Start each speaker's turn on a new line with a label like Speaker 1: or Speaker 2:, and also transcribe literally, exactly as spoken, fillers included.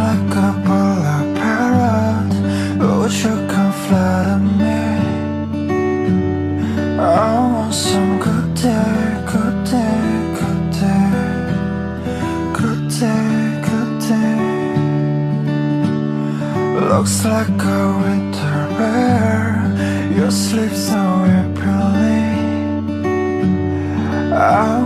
Speaker 1: like a polar parrot. Would you come flatter me? I want some good day, good day, good day, good day, good day. Looks like a winter bear. Your sleep so appealing. I